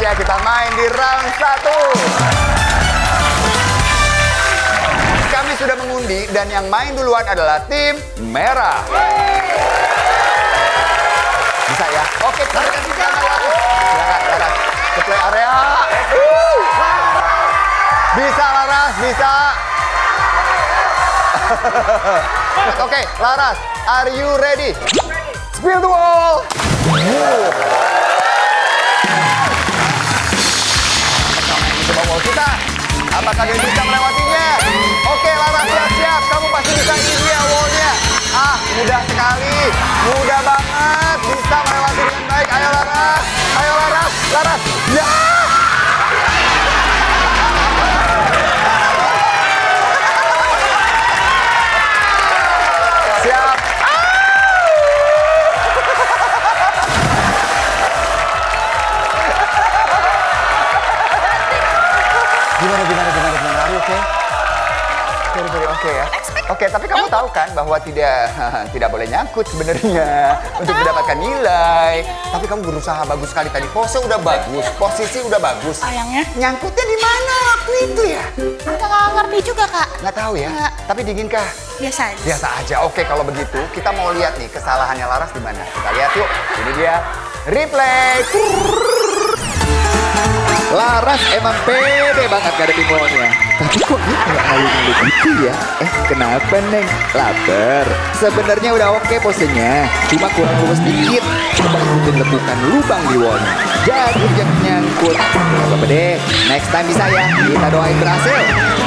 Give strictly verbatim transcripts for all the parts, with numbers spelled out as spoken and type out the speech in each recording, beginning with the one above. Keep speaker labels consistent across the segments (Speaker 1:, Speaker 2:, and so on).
Speaker 1: saatnya kita main di round satu. Kami sudah mengundi dan yang main duluan adalah tim merah. Bisa ya? Oke, tarik kasih tangan lagi. Silakan, Laras. Ke play area. Bisa, Laras, bisa. Oke, Laras, are you ready? Spill the wall. Coba wall kita. Apakah dia bisa melewatinya? Oke, Laras, siap-siap. Kamu pasti bisa ini ya wallnya. Ah, mudah sekali. Mudah banget. Bisa melewati dengan baik. Ayo, Laras. Ayo, Laras. Laras. Ya! Siap. Gimana, gimana, gimana, gimana? Are you okay? Very, very okay ya. Oke, okay, tapi kamu tahu kan bahwa tidak tidak boleh nyangkut sebenarnya untuk mendapatkan nilai. Tapi kamu berusaha bagus sekali tadi. Pose udah bagus, posisi udah bagus.
Speaker 2: Sayangnya.
Speaker 1: Nyangkutnya di mana waktu itu ya?
Speaker 2: Nggak ngerti juga, Kak.
Speaker 1: Nggak tahu ya?
Speaker 2: Nggak.
Speaker 1: Tapi dinginkah?
Speaker 2: Biasa aja.
Speaker 1: Biasa aja. Oke, kalau begitu kita mau lihat nih kesalahannya Laras di mana. Kita lihat yuk. Ini dia replay.
Speaker 3: Laras emang pede banget ngadepin wallnya. Tapi kok dia kayak ngalungin begitu ya? Eh, kenapa, Neng? Lapar. Sebenarnya udah oke posenya. Cuma kurang lurus dikit. Coba ikutin lekukan lubang di wallnya. Jadi jangan nyangkut. Gak apa-apa deh. Next time bisa ya. Kita doain berhasil.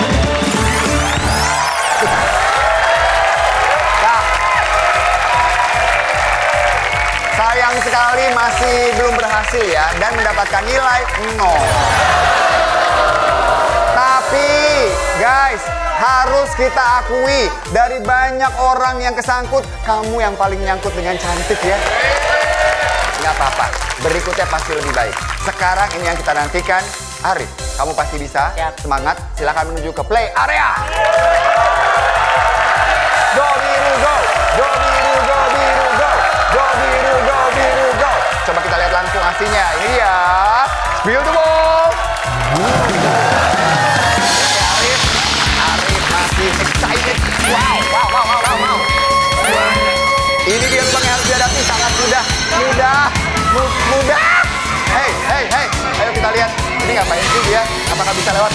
Speaker 1: Sayang sekali masih belum berhasil ya dan mendapatkan nilai nol. Tapi guys, harus kita akui dari banyak orang yang kesangkut, kamu yang paling nyangkut dengan cantik ya. Nggak apa-apa, berikutnya pasti lebih baik. Sekarang ini yang kita nantikan, Arif, kamu pasti bisa.
Speaker 2: Siap.
Speaker 1: Semangat, silakan menuju ke play area. Go biru, go, go biru, go biru, go, go biru, go biru, go. Coba kita lihat langsung hasilnya. Ini dia, spill the ball. Arif, Arif masih excited. Wow, wow, wow, wow, wow, wow. Ini dia lubang yang harus dihadapi, sangat mudah, mudah, mu mudah. Hey, hey, hey, ayo kita lihat. Ini ngapain sih dia? Apakah bisa lewat?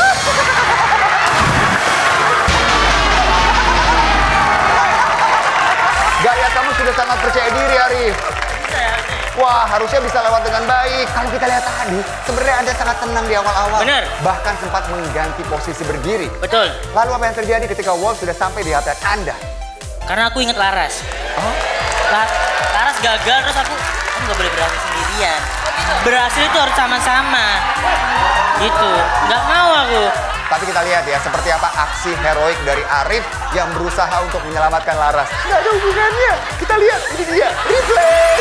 Speaker 1: Gaya kamu sudah sangat percaya diri, Arif. Wah, harusnya bisa lewat dengan baik. Kalau kita lihat tadi, sebenarnya Anda sangat tenang di awal-awal.
Speaker 4: Benar.
Speaker 1: Bahkan sempat mengganti posisi berdiri.
Speaker 4: Betul.
Speaker 1: Lalu apa yang terjadi ketika wall sudah sampai di hadapan Anda?
Speaker 4: Karena aku ingat Laras.
Speaker 1: Oh?
Speaker 4: La Laras gagal, terus aku, aku nggak boleh berhasil sendirian. Berhasil itu harus sama-sama. Gitu. Nggak mau aku.
Speaker 1: Tapi kita lihat ya, seperti apa aksi heroik dari Arif yang berusaha untuk menyelamatkan Laras. Nggak ada hubungannya. Kita lihat, ini dia, replay.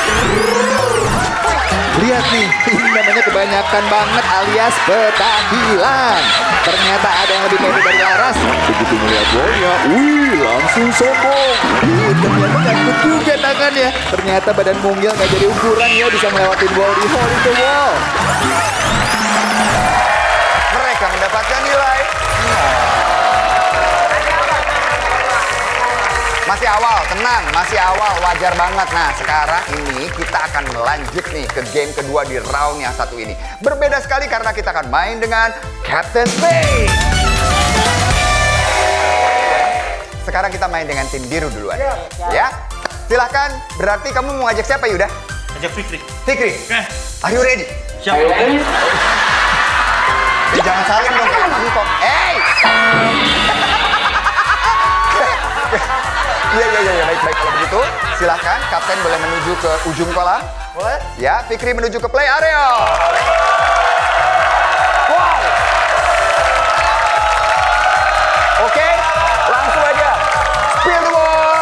Speaker 3: Lihat nih, ini namanya kebanyakan banget alias petakilan. Ternyata ada yang lebih pede dari Laras. Begitu melihat wallnya, wih langsung sombong. Ih, ternyata nyangkut juga tangannya. Ternyata badan mungil nggak jadi ukuran ya, bisa melewatin wall di hole itu wall.
Speaker 1: Mereka mendapatkan nilai masih awal, tenang, masih awal, wajar banget. Nah, sekarang ini kita akan melanjut nih ke game kedua di round yang satu ini. Berbeda sekali karena kita akan main dengan Captain Space. Sekarang kita main dengan tim biru duluan. Ya, silahkan. Berarti kamu mau ngajak siapa, Yuda?
Speaker 5: Ajak Fikri.
Speaker 1: Fikri, are you ready?
Speaker 5: Siap.
Speaker 1: Eh, jangan saling dong, kayak Angkong. Hey! Iya, iya, iya, baik, baik. Kalau begitu, silahkan Kapten boleh menuju ke ujung kolam. Boleh? Ya, Fikri menuju ke play area. Wow! Oke, langsung aja. Spill the ball.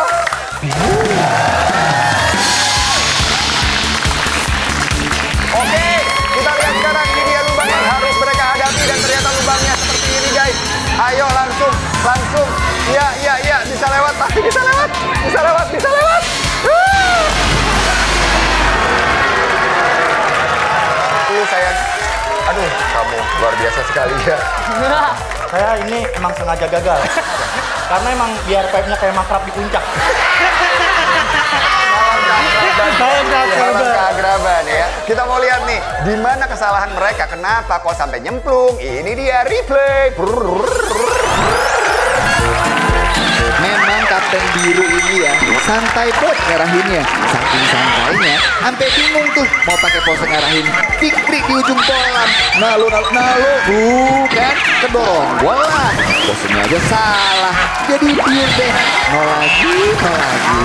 Speaker 1: Oke, kita lihat sekarang ini dia lubang yang harus mereka hadapi dan ternyata lubangnya seperti ini, guys. Ayo langsung, langsung. Iya, iya, iya, bisa lewat, pasti bisa lewat. Bisa lewat, bisa lewat. Uh, sayang. kali ya.
Speaker 5: Saya ini emang sengaja gagal. Karena emang biar vibe-nya kayak makrab di puncak.
Speaker 1: Malam keagraban ya. Kita mau lihat nih, di mana kesalahan mereka? Kenapa kok sampai nyemplung? Ini dia replay.
Speaker 3: Memang kapten biru ini ya santai bot ngarahinnya. Saking santainya, sampai bingung tuh mau pakai pose ngarahin Fikri di ujung kolam. Nalu nalu nalu, bukan kedorong bola. Posenya aja salah, jadi biur deh. Nol lagi, nol lagi.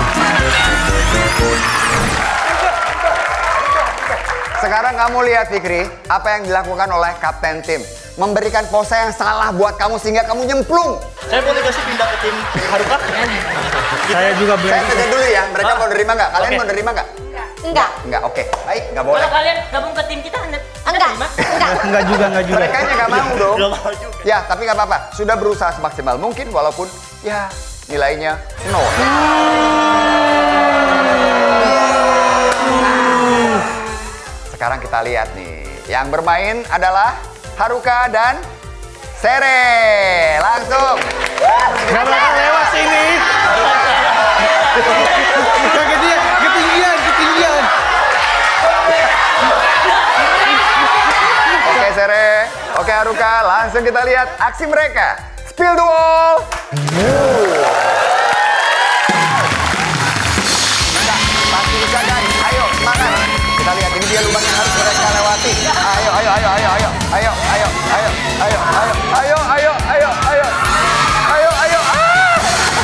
Speaker 1: Sekarang kamu lihat Fikri, apa yang dilakukan oleh kapten tim. Memberikan pose yang salah buat kamu sehingga kamu nyemplung.
Speaker 5: Saya boleh kasih pindah ke tim Haruka? Saya juga boleh.
Speaker 1: Saya kerja dulu ya, mereka mau nerima nggak? Kalian
Speaker 5: Oke.
Speaker 1: mau nerima nggak?
Speaker 2: Enggak.
Speaker 1: Nggak, oke. Baik, nggak boleh.
Speaker 4: Kalau kalian gabung ke tim kita, Anda
Speaker 2: Enggak.
Speaker 4: terima?
Speaker 2: Enggak.
Speaker 5: Enggak juga, enggak juga.
Speaker 1: Mereka nggak mau dong.
Speaker 5: Nggak mau juga.
Speaker 1: Ya, tapi nggak apa-apa. Sudah berusaha semaksimal mungkin walaupun ya nilainya nol. Sekarang kita lihat nih. Yang bermain adalah Haruka dan Sere. Langsung.
Speaker 5: Nggak bakal lewat sini. Ketinggian, ketinggian, ketinggian.
Speaker 1: Oke Sere. Oke Haruka. Langsung kita lihat aksi mereka. Spill the wall. Pasti bisa guys. Ayo semangat. Kita lihat ini dia lubang yang harus mereka lewati. Ayo, ayo, ayo, ayo, ayo, ayo, ayo, ayo, ayo, ayo, ayo, ayo, ayo, ayo, ayo, ayo, ah!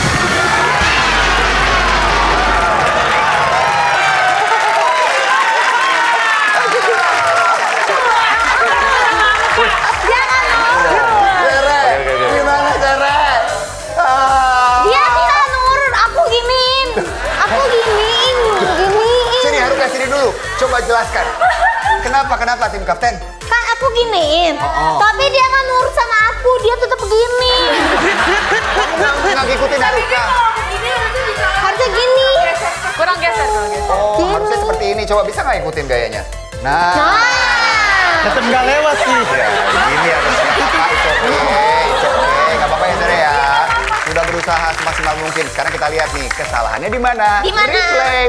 Speaker 1: Sere, gimana Sere? Ah.
Speaker 2: Dia tidak nurun, aku giniin. Aku giniin, giniin.
Speaker 1: Sini Haruka sini dulu. Coba jelaskan. Kenapa kenapa tim kapten?
Speaker 2: Kan aku giniin. Tapi dia nggak nurut sama aku, dia tetap begini.
Speaker 1: Kamu nggak ngikutin Haruka.
Speaker 2: Harusnya gini.
Speaker 6: Kurang geser, kurang geser.
Speaker 1: Oh, harusnya seperti ini. Coba bisa nggak ikutin gayanya? Nah,
Speaker 2: Nah.
Speaker 5: Tetap nggak lewat sih.
Speaker 1: ya begini harusnya. Ah, it's okay, it's okay. Nggak apa-apa ya Sere ya. Sudah berusaha semaksimal mungkin. Sekarang kita lihat nih kesalahannya di mana?
Speaker 2: Di mana?
Speaker 1: Replay.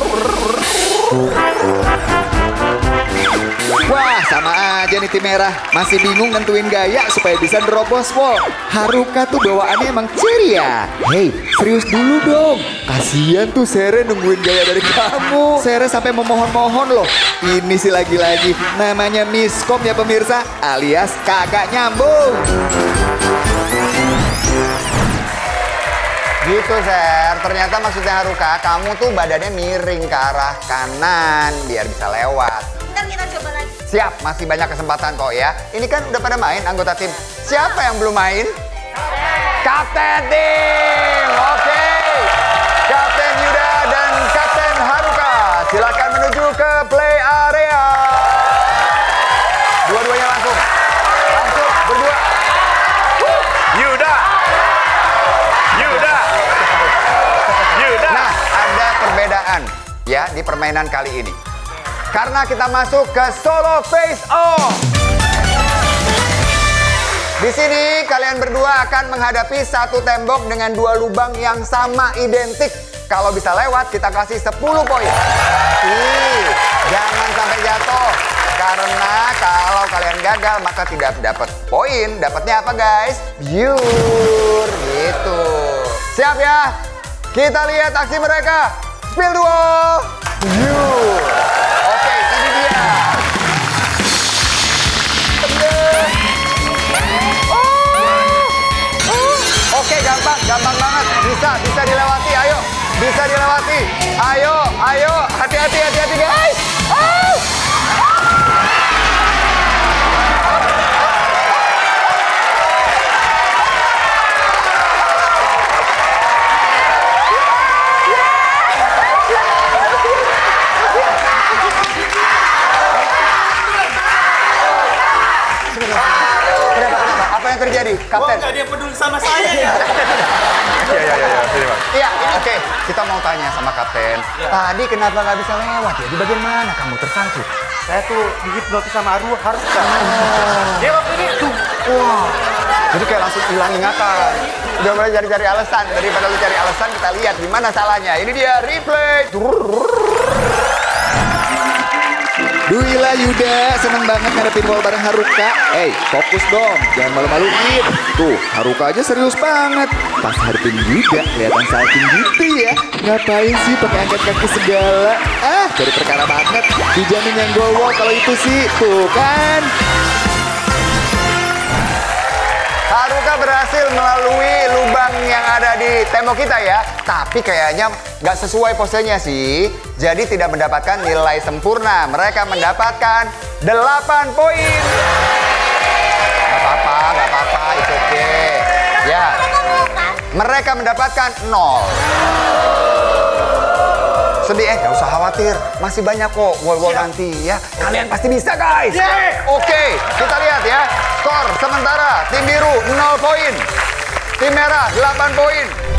Speaker 3: Wah, sama aja nih tim merah. Masih bingung nentuin gaya supaya bisa nerobos wall. Haruka tuh bawaannya emang ceria. Hei, serius dulu dong. Kasian tuh Sere nungguin gaya dari kamu. Sere sampai memohon-mohon loh. Ini sih lagi-lagi namanya miskom ya pemirsa, alias kagak nyambung.
Speaker 1: Gitu Ser, ternyata maksudnya Haruka, kamu tuh badannya miring ke arah kanan biar bisa lewat.
Speaker 2: Ntar kita coba lagi.
Speaker 1: Siap, masih banyak kesempatan kok ya. Ini kan udah pada main anggota tim. Siapa yang belum main? Kapten tim, oke. Kapten Yuda dan Kapten Haruka, silakan menuju ke play area. Dua-duanya langsung, langsung berdua.
Speaker 7: Yuda. Yuda. Yuda.
Speaker 1: Nah, ada perbedaan ya di permainan kali ini. Karena kita masuk ke solo face off. Di sini kalian berdua akan menghadapi satu tembok dengan dua lubang yang sama identik. Kalau bisa lewat kita kasih sepuluh poin. Tapi jangan sampai jatuh. Karena kalau kalian gagal maka tidak dapat poin. Dapatnya apa guys? Biur gitu. Siap ya? Kita lihat aksi mereka. Spill the wall. Biur. Oke, ini dia. Oke, gampang, gampang banget. Bisa, bisa dilewati. Ayo, bisa dilewati. Ayo, ayo, hati-hati, hati-hati guys. Oh! Kenapa, kenapa? Apa yang yang terjadi, Kapten?
Speaker 5: Nggak ada yang peduli sama saya ya.
Speaker 7: Iya, iya, iya, sini Bang.
Speaker 1: Iya, oke. Kita mau tanya sama Kapten. Tadi kenapa nggak bisa lewat ya? Di bagian mana kamu tersangkut?
Speaker 5: Saya tuh dihipnotis sama Arwah harus kan.
Speaker 7: Dia waktu ini tuh.
Speaker 1: Wah, jadi kayak langsung hilang ingatan. Udah mulai cari-cari alasan. Daripada lu cari alasan, kita lihat di mana salahnya. Ini dia replay.
Speaker 3: Duhila Yuda, seneng banget ngadepin wall bareng Haruka. Eh, fokus dong, jangan malu-maluin. Tuh, Haruka aja serius banget. Pas hadapin Yuda, kelihatan salting gitu ya. Ngapain sih pakai angkat kaki segala? Ah, cari perkara banget. Dijamin yang gol wall kalau itu sih. Tuh kan.
Speaker 1: Haruka berhasil melalui lubang yang ada di tembok kita ya. Tapi kayaknya nggak sesuai posenya sih. Jadi tidak mendapatkan nilai sempurna. Mereka mendapatkan delapan poin. Gak apa-apa, gak apa-apa, it's okay. Ya, mereka mendapatkan nol. Sedih, eh gak usah khawatir. Masih banyak kok gol-gol nanti ya. Kalian pasti bisa guys. Oke, kita lihat ya. Skor sementara tim biru nol poin. Tim merah delapan poin.